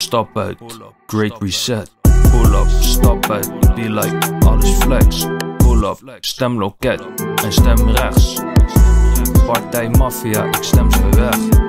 stap uit, great reset. Pull up, stap uit, be like, alles flex. Pull up, stem loket en stem rechts. Partij maffia, ik stem ze weg.